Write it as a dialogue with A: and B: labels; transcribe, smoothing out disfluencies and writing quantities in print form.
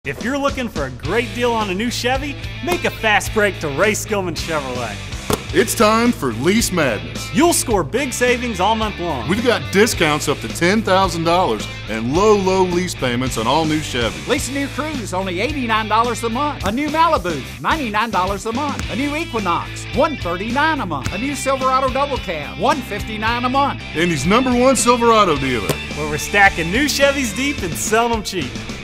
A: If you're looking for a great deal on a new Chevy, make a fast break to Ray Skillman Chevrolet.
B: It's time for Lease Madness.
A: You'll score big savings all month long.
B: We've got discounts up to $10,000 and low lease payments on all new Chevy.
C: Lease a new Cruze, only $89 a month. A new Malibu, $99 a month. A new Equinox, $139 a month. A new Silverado Double Cab, $159 a month.
B: Indy's #1 Silverado dealer.
A: Where we're stacking new Chevys deep and selling them cheap.